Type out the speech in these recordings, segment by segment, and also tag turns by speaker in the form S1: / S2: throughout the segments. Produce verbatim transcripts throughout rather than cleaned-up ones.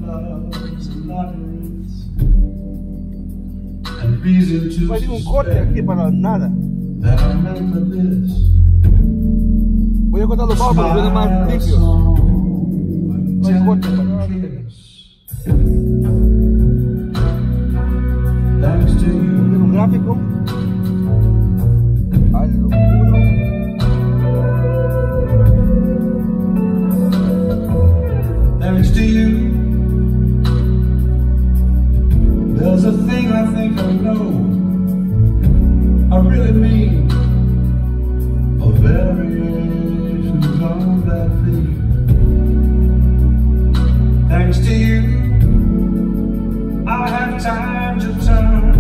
S1: No hay ningún corte aquí para nada. Voy a cortar los bajos para que suene más limpios. No hay corte para nada. Un gráfico al uno.
S2: Thanks to you, there's a thing I think I know, I really mean, a variation of that thing. Thanks to you, I have time to turn.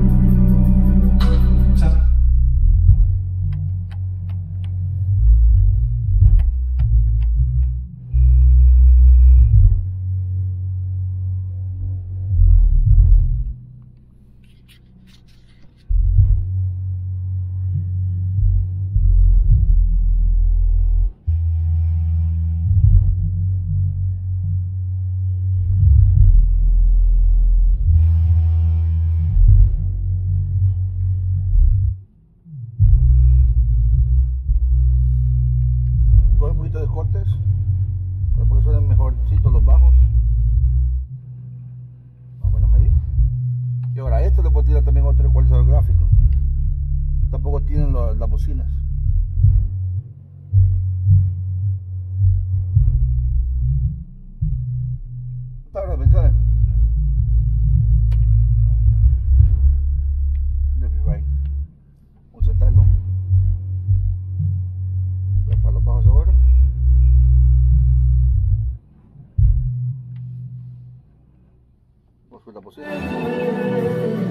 S1: De cortes para que suenen mejorcito los bajos, más o menos ahí. Y ahora a esto le puedo tirar también otro ecualizador gráfico. Tampoco tienen lo, las bocinas. ¿Está ahora pensar? Right. Vamos a setarlo. Voy a para los bajos ahora. Vamos a la posición.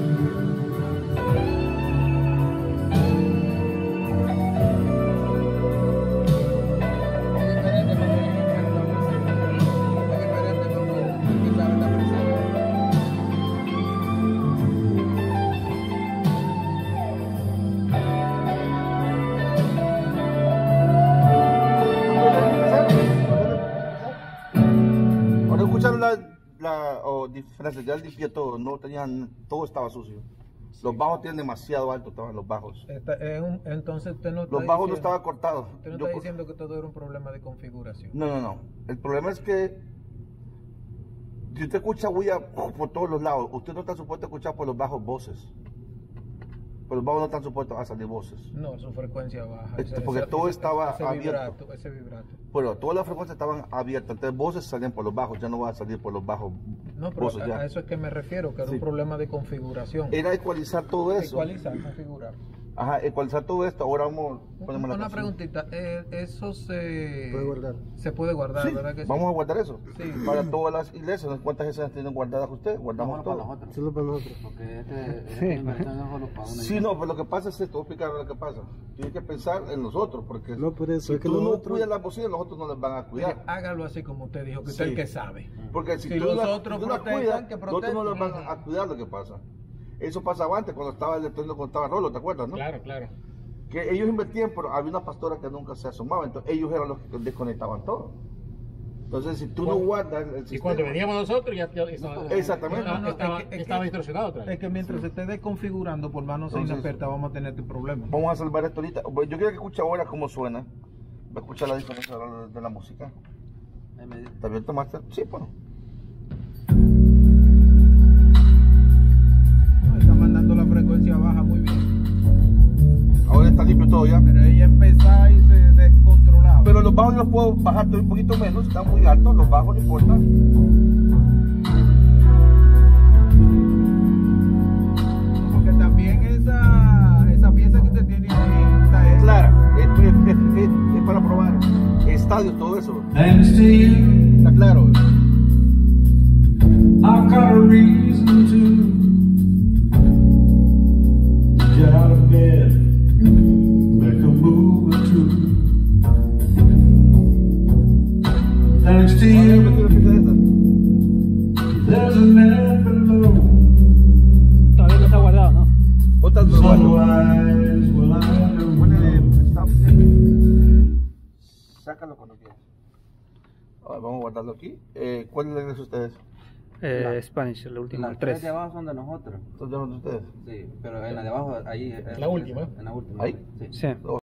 S1: La, la oh, diferencia, ya limpié todo, no tenían, todo estaba sucio. Los bajos tienen demasiado alto, estaban los bajos.
S3: Está, eh, un, entonces usted no está
S1: Los bajos
S3: diciendo,
S1: no estaban cortados.
S3: Usted no
S1: Yo,
S3: está diciendo que todo era un problema de configuración.
S1: No, no, no. El problema es que si usted escucha bulla por todos los lados, usted no está supuesto a escuchar por los bajos voces. Por los bajos no están supuestos a salir voces.
S3: No, su frecuencia baja.
S1: Ese, porque ese, todo ese, estaba
S3: ese
S1: abierto.
S3: Vibrato, ese vibrato.
S1: Bueno, todas las frecuencias estaban abiertas, entonces voces salían por los bajos, ya no van a salir por los bajos.
S3: No, pero a, a eso es que me refiero, que era sí. un problema de configuración.
S1: Era ecualizar todo eso.
S3: Ecualizar, configurar.
S1: Ajá, ecualizar todo esto, ahora vamos a poner
S3: una, una preguntita, eh, eso se
S1: puede guardar.
S3: Se puede guardar,
S1: sí,
S3: ¿verdad que sí?
S1: Vamos a guardar eso.
S3: Sí.
S1: Para todas las iglesias, ¿cuántas escenas tienen guardadas ustedes? Guardamos todo.
S4: Para nosotros. Solo para nosotros. Porque este,
S1: sí.
S4: esta inversión no solo para una
S1: Sí, no, pero lo que pasa es esto, voy a explicar lo que pasa. Tienes que pensar en nosotros, porque
S5: no, por eso,
S1: si
S5: es que
S1: tú no
S5: otros...
S1: cuidas las bocinas, los otros no les van a cuidar.
S3: Mire, hágalo así como usted dijo, que usted
S1: sí.
S3: es el que sabe.
S1: Porque si,
S3: si
S1: tú
S3: los
S1: la,
S3: otros
S1: si tú
S3: protestan,
S1: cuidas,
S3: que
S1: los otros no les van a cuidar lo que pasa. Eso pasaba antes, cuando estaba el electrónico, cuando estaba Rolo, ¿te acuerdas, no?
S3: Claro, claro.
S1: Que ellos invertían, pero había una pastora que nunca se asomaba, entonces ellos eran los que desconectaban todo. Entonces, si tú
S6: ¿Cuándo?
S1: no guardas el sistema...
S6: Y cuando veníamos nosotros ya, ya estaba,
S1: exactamente.
S6: No, no, estaba,
S3: es que,
S6: estaba
S3: es
S6: distorsionado otra vez.
S3: Es que mientras se esté desconfigurando, por más no sea inexperta, vamos a tener este problema.
S1: Vamos a salvar esto ahorita. Yo quiero que escuche ahora cómo suena. Va a escuchar la diferencia de, de la música. ¿También tomaste? Sí, bueno.
S3: Está mandando la frecuencia baja muy bien.
S1: Ahora está limpio todo ya.
S3: Pero ella empezaba y se descontrolaba.
S1: Pero los bajos los puedo bajar un poquito menos, están muy altos, los bajos no importan.
S3: Porque también esa, esa pieza que usted tiene ahí está
S1: es clara, es, es, es, es, es para probar estadios, todo eso. Está claro.
S2: I've got a reason to get out of bed, make a move or two. Thanks to you, there's a man below.
S4: Todavía no está guardado, ¿no?
S2: Sunrise, will I
S1: Sácalo cuando quieras. A ver, vamos a guardarlo aquí. Eh, ¿Cuál es la de ustedes?
S4: Eh, Spanish, el último,
S5: Las
S4: el
S5: tres
S4: tres.
S5: de abajo son de nosotros.
S1: ¿Estos de ustedes?
S5: Sí, pero en la de abajo, ahí.
S6: La última.
S5: En la última.
S1: ¿Ahí?
S5: Sí.
S4: Sí.